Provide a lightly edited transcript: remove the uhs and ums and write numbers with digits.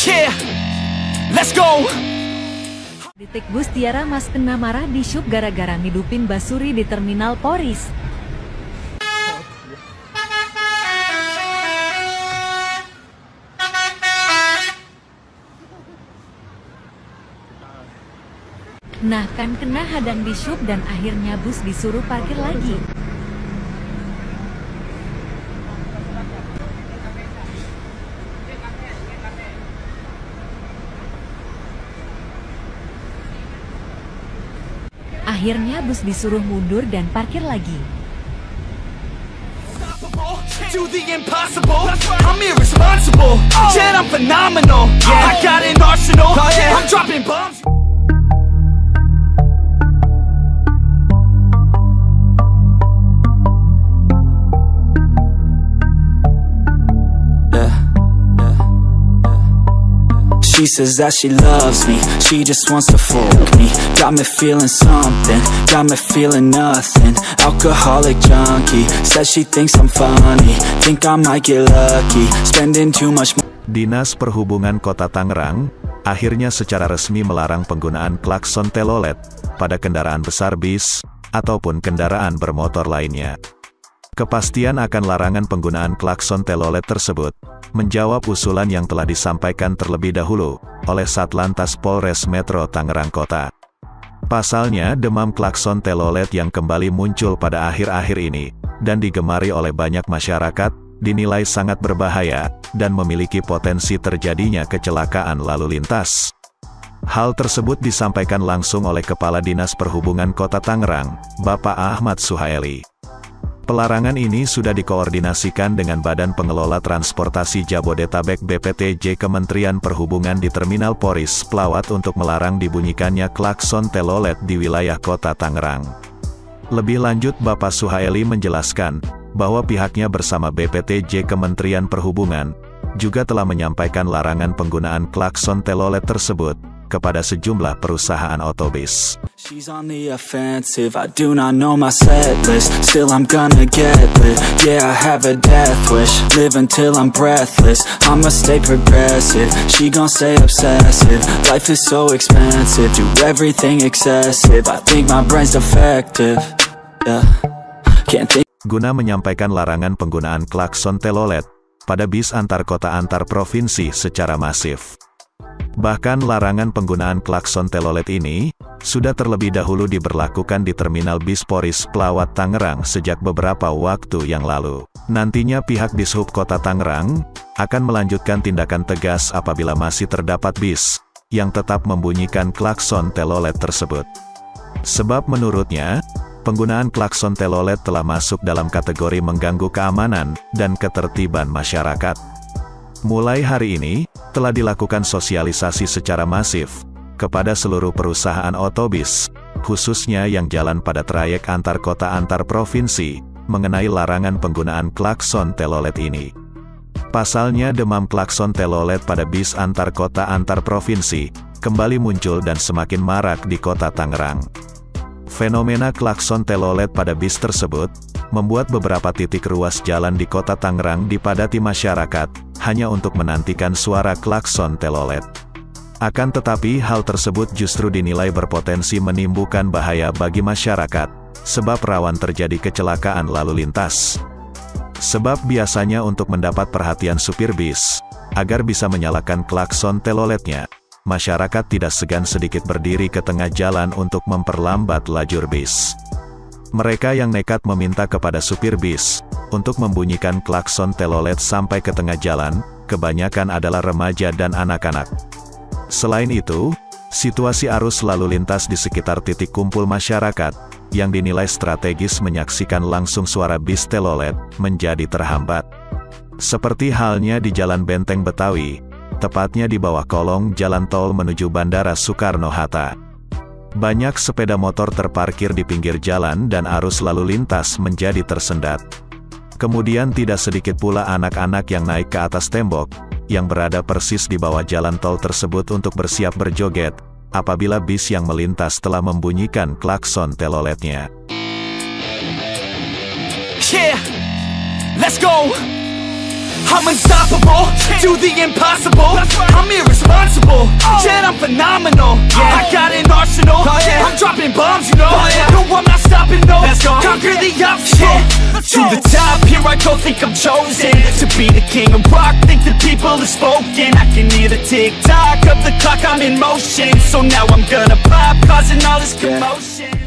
Yeah, let's go. Detik bus Tiara Mas kena marah di syup gara-gara ngidupin Basuri di terminal Poris. Nah kan kena hadang di syup dan akhirnya bus disuruh parkir lagi. Akhirnya bus disuruh mundur dan parkir lagi. Do the impossible. I'm irresponsible. Yet I'm phenomenal. I got an arsenal. I'm dropping bombs. She says that she loves me, she just wants to fuck me. Got me feeling something, got me feeling nothing. Alcoholic junkie, says she thinks I'm funny. Think I might get lucky, spending too much. Dinas Perhubungan Kota Tangerang akhirnya secara resmi melarang penggunaan klakson telolet pada kendaraan besar bis ataupun kendaraan bermotor lainnya. Kepastian akan larangan penggunaan klakson telolet tersebut menjawab usulan yang telah disampaikan terlebih dahulu oleh Satlantas Polres Metro Tangerang Kota. Pasalnya, demam klakson telolet yang kembali muncul pada akhir-akhir ini dan digemari oleh banyak masyarakat dinilai sangat berbahaya dan memiliki potensi terjadinya kecelakaan lalu lintas. Hal tersebut disampaikan langsung oleh Kepala Dinas Perhubungan Kota Tangerang, Bapak Ahmad Suhaeli. Pelarangan ini sudah dikoordinasikan dengan Badan Pengelola Transportasi Jabodetabek BPTJ Kementerian Perhubungan di Terminal Poris Pelawat untuk melarang dibunyikannya klakson telolet di wilayah Kota Tangerang. Lebih lanjut Bapak Suhaeli menjelaskan bahwa pihaknya bersama BPTJ Kementerian Perhubungan juga telah menyampaikan larangan penggunaan klakson telolet tersebut kepada sejumlah perusahaan otobus. She's on the offensive, I do not know my set list. Still I'm gonna get lit, yeah I have a death wish. Live until I'm breathless, I'ma stay progressive. She gon' stay obsessive, life is so expensive. Do everything excessive, I think my brain's defective. Yeah, can't think. Guna menyampaikan larangan penggunaan klakson telolet pada bis antar kota antar provinsi secara masif. Bahkan larangan penggunaan klakson telolet ini sudah terlebih dahulu diberlakukan di Terminal Bis Poris Pelawat Tangerang sejak beberapa waktu yang lalu. Nantinya pihak Dishub Kota Tangerang akan melanjutkan tindakan tegas apabila masih terdapat bis yang tetap membunyikan klakson telolet tersebut. Sebab menurutnya, penggunaan klakson telolet telah masuk dalam kategori mengganggu keamanan dan ketertiban masyarakat. Mulai hari ini, telah dilakukan sosialisasi secara masif kepada seluruh perusahaan otobus, khususnya yang jalan pada trayek antar kota antar provinsi, mengenai larangan penggunaan klakson telolet ini. Pasalnya demam klakson telolet pada bis antar kota antar provinsi, kembali muncul dan semakin marak di Kota Tangerang. Fenomena klakson telolet pada bis tersebut, membuat beberapa titik ruas jalan di Kota Tangerang dipadati masyarakat, hanya untuk menantikan suara klakson telolet. Akan tetapi hal tersebut justru dinilai berpotensi menimbulkan bahaya bagi masyarakat, sebab rawan terjadi kecelakaan lalu lintas. Sebab biasanya untuk mendapat perhatian supir bis, agar bisa menyalakan klakson teloletnya, masyarakat tidak segan sedikit berdiri ke tengah jalan untuk memperlambat lajur bis. Mereka yang nekat meminta kepada supir bis untuk membunyikan klakson telolet sampai ke tengah jalan, kebanyakan adalah remaja dan anak-anak. Selain itu, situasi arus lalu lintas di sekitar titik kumpul masyarakat, yang dinilai strategis menyaksikan langsung suara bis telolet, menjadi terhambat. Seperti halnya di Jalan Benteng Betawi, tepatnya di bawah kolong jalan tol menuju Bandara Soekarno-Hatta. Banyak sepeda motor terparkir di pinggir jalan dan arus lalu lintas menjadi tersendat. Kemudian tidak sedikit pula anak-anak yang naik ke atas tembok, yang berada persis di bawah jalan tol tersebut untuk bersiap berjoget, apabila bis yang melintas telah membunyikan klakson teloletnya. Yeah, let's go. I'm unstoppable, do the impossible. I'm irresponsible. conquer the obstacle. To the top, here I go, think I'm chosen to be the king of rock, think the people have spoken. I can hear the tick-tock of the clock, I'm in motion. So now I'm gonna pop, causing all this commotion.